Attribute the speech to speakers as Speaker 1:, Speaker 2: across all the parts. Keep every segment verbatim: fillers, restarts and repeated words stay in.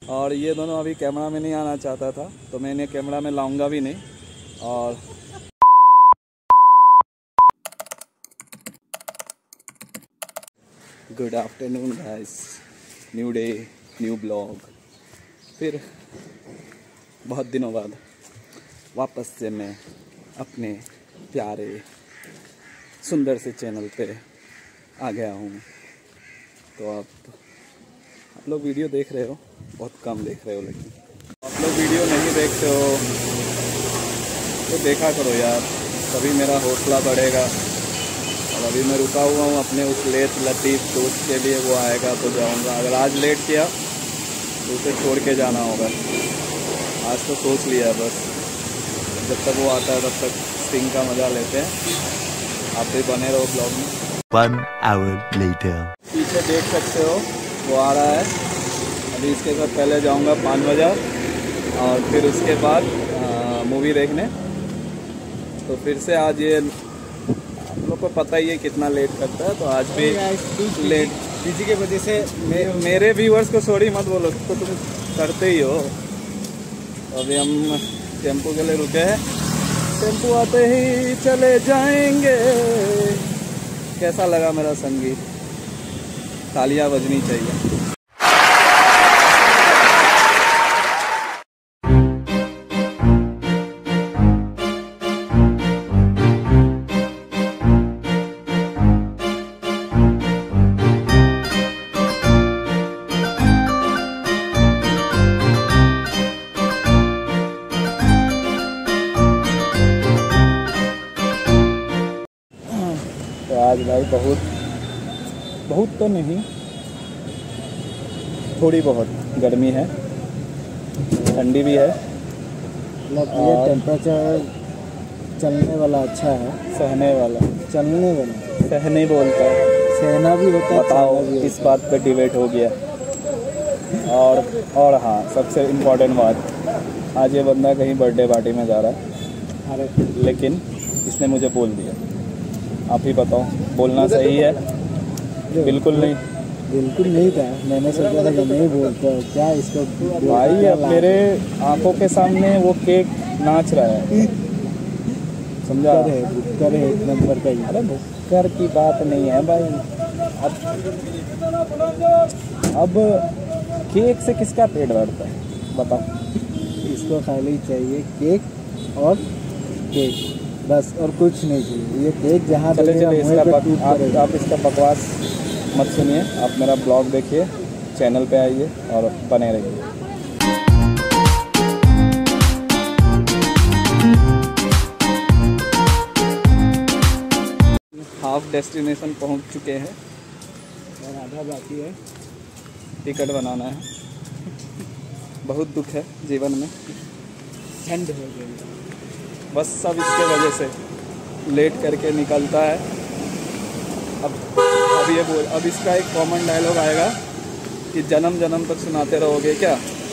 Speaker 1: और ये दोनों अभी कैमरा में नहीं आना चाहता था, तो मैं इन्हें कैमरा में लाऊंगा भी नहीं। और good afternoon guys, new day new blog. फिर बहुत दिनों बाद वापस से मैं अपने प्यारे सुंदर से चैनल पे आ गया हूँ। तो आप आप लोग वीडियो देख रहे हो, बहुत कम देख रहे हो, लेकिन आप लोग वीडियो नहीं देखते हो तो देखा करो यार, तभी मेरा हौसला बढ़ेगा। और अभी मैं रुका हुआ हूँ अपने उस लेट लतीफ़ दोस्त के लिए, वो आएगा तो जाऊँगा। अगर आज लेट किया तो उसे छोड़ के जाना होगा। आज तो सोच लिया, बस जब तक वो आता है तब तक स्टिंग का मज़ा लेते हैं। आप भी बने रहो ब्लॉग में।
Speaker 2: One hour later.
Speaker 1: पीछे देख सकते हो वो आ रहा है। अभी इसके साथ पहले जाऊंगा पाँच बजे और फिर उसके बाद मूवी देखने। तो फिर से आज ये आप लोग को पता ही है कितना लेट करता है, तो आज भी लेट
Speaker 3: बिजी के वजह से
Speaker 1: मे, मेरे व्यूअर्स को सॉरी मत बोलो, तो तुम करते ही हो। अभी हम टेम्पो के लिए रुके हैं, टेम्पो आते ही चले जाएंगे। कैसा लगा मेरा संगीत? तालियां बजनी चाहिए। तो आज भाई बहुत बहुत तो नहीं, थोड़ी बहुत गर्मी है, ठंडी भी है।
Speaker 3: मतलब ये टेम्परेचर चलने वाला अच्छा है,
Speaker 1: सहने वाला,
Speaker 3: चलने वाला
Speaker 1: सहने बोलता है,
Speaker 3: सहना भी होता है।
Speaker 1: बताओ इस बात पे डिबेट हो गया। और और हाँ, सबसे इम्पोर्टेंट बात, आज ये बंदा कहीं बर्थडे पार्टी में जा रहा है।
Speaker 3: अरे
Speaker 1: लेकिन इसने मुझे बोल दिया। आप ही बताओ, बोलना सही है? बिल्कुल नहीं,
Speaker 3: बिल्कुल नहीं था। मैंने सोचा था कि नहीं बोलता, क्या इसको
Speaker 1: भाई अब मेरे आंखों के सामने वो केक नाच रहा है, समझा?
Speaker 3: है बुक्कर है एक नंबर का ही।
Speaker 1: अरे बुक्कर की बात नहीं है भाई। अब अब केक से किसका पेट भरता है बताओ?
Speaker 3: इसको खाली चाहिए केक और केक, बस, और कुछ नहीं चाहिए। ये केक जहाँ
Speaker 1: चले चले इसका बक, आप,
Speaker 3: आप,
Speaker 1: आप इसका बकवास मत सुनिए, आप मेरा ब्लॉग देखिए, चैनल पे आइए और बने रहिए। हाफ डेस्टिनेशन पहुंच चुके हैं
Speaker 3: और आधा बाकी है,
Speaker 1: टिकट बनाना है। बहुत दुख है जीवन में,
Speaker 3: ठंड हो गई
Speaker 1: बस सब इसके वजह से लेट करके निकलता है। अब अब ये बोल, अब इसका एक कॉमन डायलॉग आएगा कि जन्म जन्म तक सुनाते रहोगे क्या?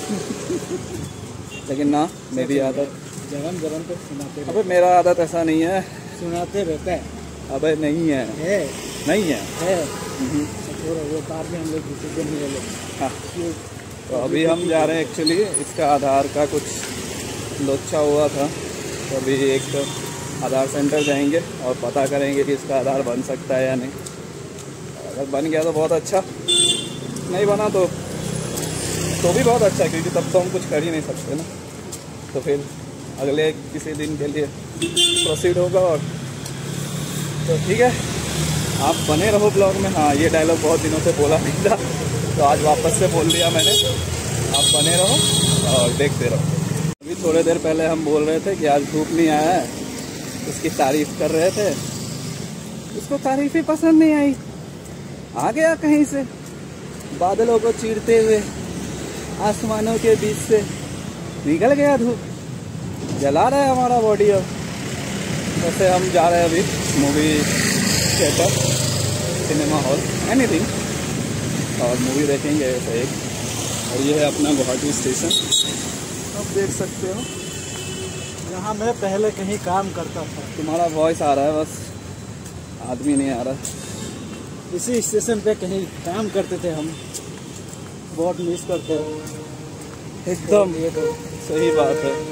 Speaker 1: लेकिन ना, मेरी आदत,
Speaker 3: जन्म जन्म तक सुनाते
Speaker 1: अबे मेरा आदत ऐसा नहीं है।
Speaker 3: सुनाते रहता है।
Speaker 1: अबे नहीं है,
Speaker 3: है
Speaker 1: नहीं है,
Speaker 3: है
Speaker 1: हम्म।
Speaker 3: और वो बाद में हम लोग डिसीजन नहीं ले।
Speaker 1: हाँ, तो अभी हम जा रहे हैं, एक्चुअली इसका आधार का कुछ लोचा हुआ था, तो अभी एक आधार सेंटर जाएंगे और पता करेंगे कि इसका आधार बन सकता है या नहीं। अगर बन गया तो बहुत अच्छा, नहीं बना तो तो भी बहुत अच्छा, क्योंकि तब तो हम कुछ कर ही नहीं सकते ना। तो फिर अगले किसी दिन के लिए प्रोसीड होगा। और तो ठीक है, आप बने रहो ब्लॉग में। हाँ, ये डायलॉग बहुत दिनों से बोला नहीं था, तो आज वापस से बोल दिया मैंने। आप बने रहो और देखते रहो। अभी थोड़ी देर पहले हम बोल रहे थे कि आज धूप नहीं आया है, उसकी तारीफ कर रहे थे, उसको तारीफ ही पसंद नहीं आई। आ गया कहीं से बादलों को चीरते हुए, आसमानों के बीच से निकल गया धूप, जला रहा है हमारा बॉडी। अब वैसे हम जा रहे हैं अभी movie theatre, cinema hall, anything, और मूवी देखेंगे ऐसे एक। और ये है अपना गुवाहाटी स्टेशन, आप देख सकते हो।
Speaker 3: यहाँ मैं पहले कहीं काम करता था।
Speaker 1: तुम्हारा वॉइस आ रहा है, बस आदमी नहीं आ रहा।
Speaker 3: इसी स्टेशन पे कहीं काम करते थे हम, बहुत मिस करते हैं।
Speaker 1: एकदम सही बात है।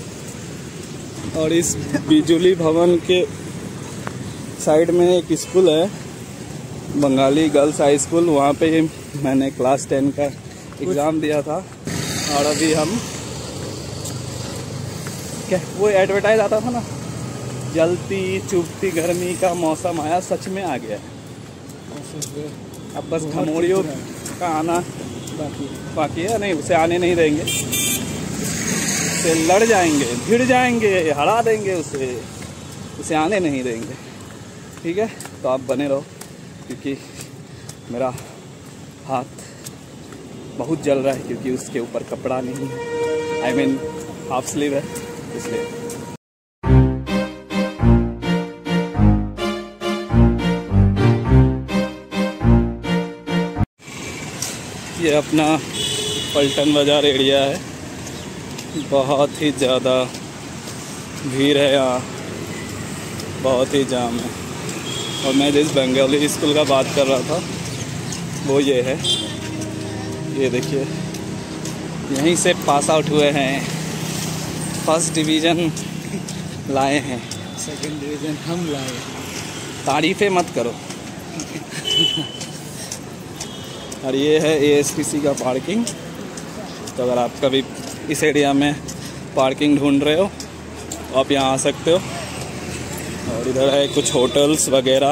Speaker 1: और इस बिजुली भवन के साइड में एक स्कूल है, बंगाली गर्ल्स हाई स्कूल, वहाँ पे मैंने क्लास टेन का एग्ज़ाम दिया था। और अभी हम क्या वो एडवर्टाइज आता था ना, जलती चुभती गर्मी का मौसम आया, सच में आ गया है। अब बस घमोड़ियों का आना बाकी बाकी है, नहीं उसे आने नहीं देंगे, उसे लड़ जाएंगे, भिड़ जाएंगे, हरा देंगे उसे, उसे आने नहीं देंगे। ठीक है, तो आप बने रहो, क्योंकि मेरा हाथ बहुत जल रहा है, क्योंकि उसके ऊपर कपड़ा नहीं है, आई मीन हाफ स्लीव है, इसलिए। ये अपना पलटन बाज़ार एरिया है, बहुत ही ज़्यादा भीड़ है यहाँ, बहुत ही जाम है। और मैं जिस बंगाली स्कूल का बात कर रहा था वो ये है, ये देखिए, यहीं से पास आउट हुए हैं, फर्स्ट डिवीज़न लाए हैं,
Speaker 3: सेकंड डिवीज़न हम लाए।
Speaker 1: तारीफ़ें मत करो। और ये है ए एस टी सी का पार्किंग। तो अगर आप कभी इस एरिया में पार्किंग ढूंढ रहे हो आप यहाँ आ सकते हो। और इधर है कुछ होटल्स वगैरह।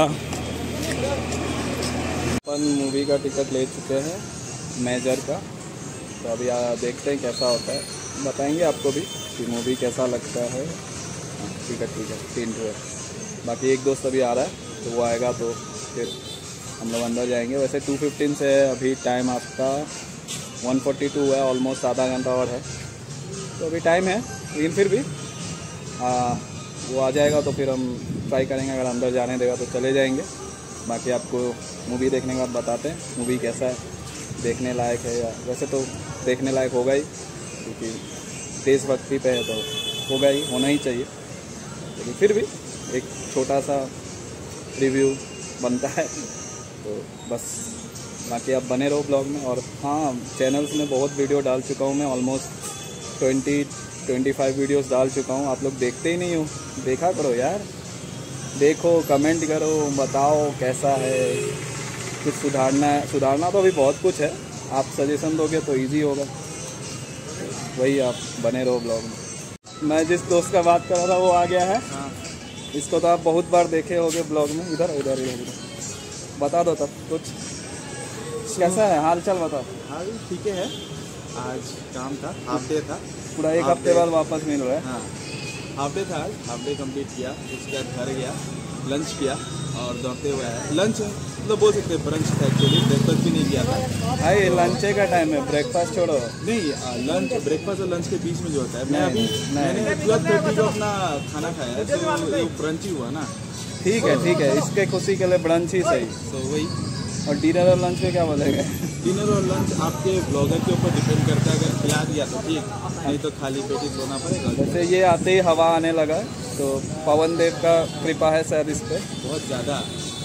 Speaker 1: अपन मूवी का टिकट ले चुके हैं मेजर का, तो अभी आ, देखते हैं कैसा होता है, बताएंगे आपको भी कि मूवी कैसा लगता है। ठीक है ठीक है, तीन है, बाकी एक दोस्त अभी आ रहा है, तो वो आएगा तो फिर हम लोग अंदर जाएंगे। वैसे टू फिफ्टीन से है, अभी टाइम आपका वन फोर्टी टू है, ऑलमोस्ट आधा घंटा और है, तो अभी टाइम है। लेकिन फिर भी आ, वो आ जाएगा तो फिर हम ट्राई करेंगे, अगर अंदर जाने देगा तो चले जाएंगे। बाकी आपको मूवी देखने के बाद बताते हैं मूवी कैसा है, देखने लायक है या, वैसे तो देखने लायक होगा ही, क्योंकि देशभक्ति पे है तो होगा ही, होना ही चाहिए। लेकिन फिर भी एक छोटा सा रिव्यू बनता है, तो बस। बाकी आप बने रहो ब्लॉग में। और हाँ, चैनल्स में बहुत वीडियो डाल चुका हूँ मैं, almost twenty twenty five videos डाल चुका हूँ। आप लोग देखते ही नहीं हो, देखा करो यार, देखो, कमेंट करो, बताओ कैसा है, कुछ सुधारना है। सुधारना तो अभी बहुत कुछ है, आप सजेशन दोगे तो इजी होगा। वही आप बने रहो ब्लॉग में। मैं जिस दोस्त का बात कर रहा था वो आ गया है। हाँ, इसको तो आप बहुत बार देखे होगे ब्लॉग में। इधर इधर इधर बता दो तब कुछ, कैसा है हाल चाल, बताओ।
Speaker 4: हाल ठीक है, आज काम था, हाफ डे था,
Speaker 1: पूरा एक हफ्ते बाद वापस मिल रहा है।
Speaker 4: हाँ, हाफ डे था, हाफ डे कंप्लीट किया, उसके बाद घर गया, लंच किया और दौड़ते हुए आया। लंच मतलब बोल सकते हैं ब्रंच था एक्चुअली, ब्रेकफास्ट भी नहीं किया था।
Speaker 1: भाई लंच का टाइम है, ब्रेकफास्ट छोड़ो।
Speaker 4: नहीं, लंच ब्रेकफास्ट और लंच के बीच में जो होता है, मैं अभी मैंने ट्वेल्व थर्टी को अपना खाना खाया है, तो ब्रंच ही हुआ ना।
Speaker 1: ठीक है ठीक है, इसके खुशी के लिए ब्रंच ही सही।
Speaker 4: तो वही।
Speaker 1: और डिनर और लंच में क्या बोलेंगे?
Speaker 4: डिनर और लंच आपके ब्लॉगर के ऊपर डिपेंड करता है, अगर खिला दिया तो ठीक, नहीं तो खाली पेट ही सोना पड़ेगा।
Speaker 1: जैसे ये आते ही हवा आने लगा, तो पवन देव का कृपा है शायद इस पे
Speaker 4: बहुत ज़्यादा।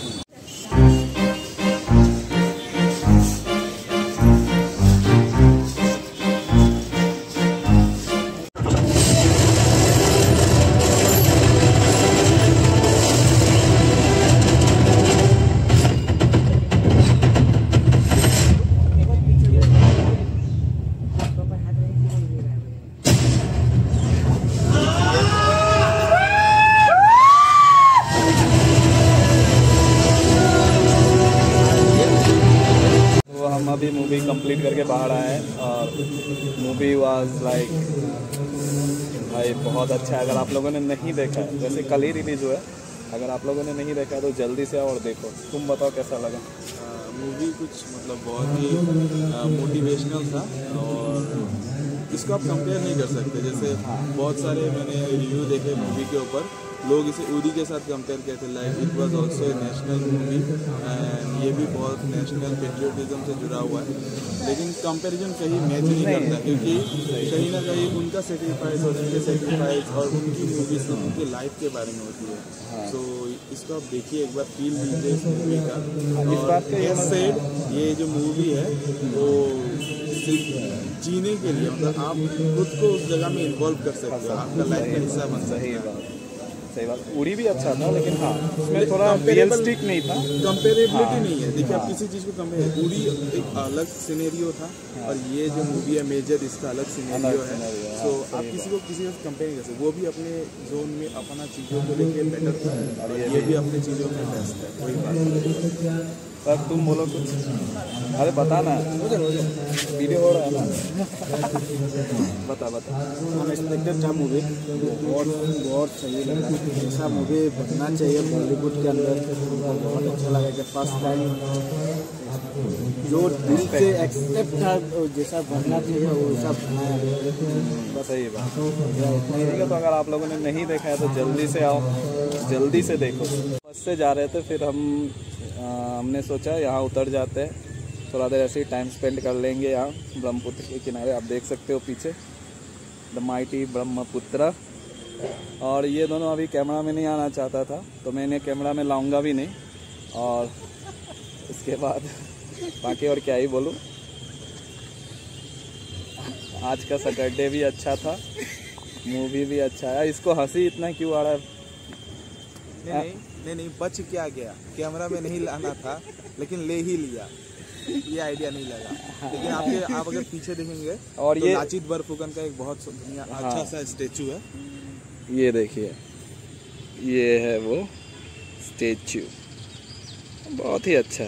Speaker 1: अभी मूवी कंप्लीट करके बाहर आए हैं और मूवी वाज लाइक भाई बहुत अच्छा है। अगर आप लोगों ने नहीं देखा है, जैसे कल ही रिलीज़ हुआ है, अगर आप लोगों ने नहीं देखा है तो जल्दी से और देखो। तुम बताओ कैसा लगा?
Speaker 4: मूवी कुछ मतलब बहुत ही मोटिवेशनल था और इसको आप कंपेयर नहीं कर सकते। जैसे बहुत सारे मैंने रिव्यू देखे मूवी के ऊपर, लोग इसे उरी के साथ कंपेयर करते, like it was also a national movie and ये भी बहुत नेशनल पेट्रियोटिज्म से जुड़ा हुआ है, लेकिन कंपैरिजन कहीं मैच नहीं करता, क्योंकि कहीं ना कहीं उनका सेक्रीफाइस और उनके सेक्रीफाइस और उनकी मूवी से उनके लाइफ के बारे में होती है। सो so, इसको आप देखिए, एक बार फील लीजिए इस मूवी का। और ये जो मूवी है वो सिर्फ जीने के लिए, मतलब आप खुद को उस जगह में इन्वॉल्व कर सकते हो, आपका लाइफ का हिस्सा बन सकता
Speaker 1: सही
Speaker 4: है।
Speaker 1: बात सही बात उड़ी भी अच्छा था, लेकिन हाँ उसमें थोड़ा रियलिस्टिक नहीं था,
Speaker 4: कंपेरेबिलिटी नहीं है। देखिए आप किसी चीज़ को कंपेयर, उड़ी एक अलग सिनेरियो था और ये जो मूवी है मेजर इसका अलग सिनेरियो है।
Speaker 1: scenario,
Speaker 4: सो
Speaker 1: हाँ,
Speaker 4: आप
Speaker 1: सही
Speaker 4: किसी को किसी से कंपेयर नहीं कर सकते। वो भी अपने जोन में अपना चीज़ों को लेके बेटर था और ये भी अपने चीज़ों में बेस्ट है, कोई बात नहीं।
Speaker 1: पर तुम बोलो कुछ, अरे बता ना, वीडियो हो रहा है ना बता बता।
Speaker 3: अनएक्सपेक्टेड था मूवी, बहुत बहुत सही लगा। ऐसा मूवी बनना चाहिए बॉलीवुड के अंदर, बहुत अच्छा लगा कि फर्स्ट टाइम जो दिल से एक्सेप्ट था जैसा बनना चाहिए वैसा बनाया।
Speaker 1: बस सही बात ठीक है। तो अगर आप लोगों ने नहीं देखा है तो जल्दी से आओ, जल्दी से देखो। बस से जा रहे थे, फिर हम आ, हमने सोचा यहाँ उतर जाते हैं, थोड़ा देर ऐसे ही टाइम स्पेंड कर लेंगे यहाँ ब्रह्मपुत्र के किनारे। आप देख सकते हो पीछे द माइटी ब्रह्मपुत्र। और ये दोनों अभी कैमरा में नहीं आना चाहता था, तो मैं इन्हें कैमरा में लाऊंगा भी नहीं। और इसके बाद बाकी और क्या ही बोलूँ, आज का सैटरडे भी अच्छा था, मूवी भी अच्छा है। इसको हंसी इतना क्यों आ रहा है?
Speaker 4: नहीं नहीं नहीं नहीं बच क्या गया, कैमरा में नहीं लाना था लेकिन ले ही लिया, ये आइडिया नहीं लगा। लेकिन आपके आप अगर पीछे देखेंगे
Speaker 1: और
Speaker 4: तो
Speaker 1: ये
Speaker 4: लाचित बरफुकन का एक बहुत बढ़िया अच्छा सा स्टेचू है।
Speaker 1: ये देखिए, ये है वो स्टेचू, बहुत ही अच्छा है,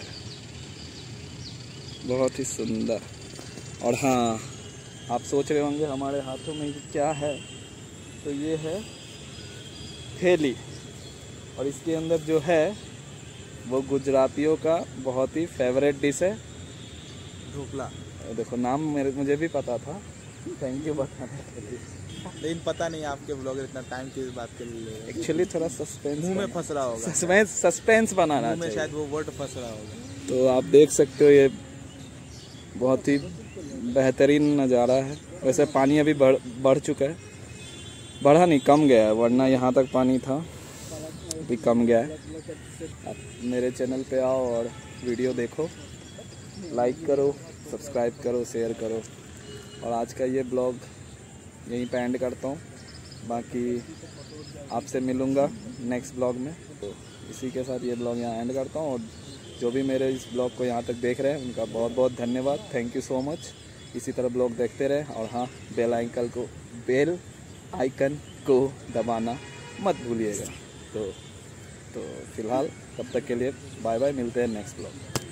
Speaker 1: बहुत ही सुंदर। और हाँ, आप सोच रहे होंगे हमारे हाथों में क्या है, तो ये है थैली। और इसके अंदर जो है वो गुजरातियों का बहुत ही फेवरेट डिश है,
Speaker 4: ढोकला।
Speaker 1: देखो नाम मेरे मुझे भी पता था, थैंक यू बताने के लिए।
Speaker 4: लेकिन पता नहीं आपके ब्लॉगर इतना टाइम की बात के लिए,
Speaker 1: एक्चुअली थोड़ा सस्पेंस
Speaker 4: मुंह में फंस रहा होगा,
Speaker 1: सस्पेंस सस्पेंस बनाना
Speaker 4: मुंह में
Speaker 1: चाहिए।
Speaker 4: शायद वो वर्ड फंस रहा होगा।
Speaker 1: तो आप देख सकते हो ये बहुत ही बेहतरीन नज़ारा है। वैसे पानी अभी बढ़ बढ़ चुका है, बढ़ा नहीं कम गया है, वरना यहाँ तक पानी था, अभी कम गया है। आप मेरे चैनल पे आओ और वीडियो देखो, लाइक करो, सब्सक्राइब करो, शेयर करो। और आज का ये ब्लॉग यहीं पे एंड करता हूँ, बाकी आपसे मिलूँगा नेक्स्ट ब्लॉग में। तो इसी के साथ ये ब्लॉग यहाँ एंड करता हूँ। और जो भी मेरे इस ब्लॉग को यहाँ तक देख रहे हैं उनका बहुत बहुत धन्यवाद, थैंक यू सो मच। इसी तरह ब्लॉग देखते रहें और हाँ, बेल आइकन को बेल आइकन को दबाना मत भूलिएगा। तो तो फिलहाल तब तक के लिए बाय बाय, मिलते हैं नेक्स्ट ब्लॉग।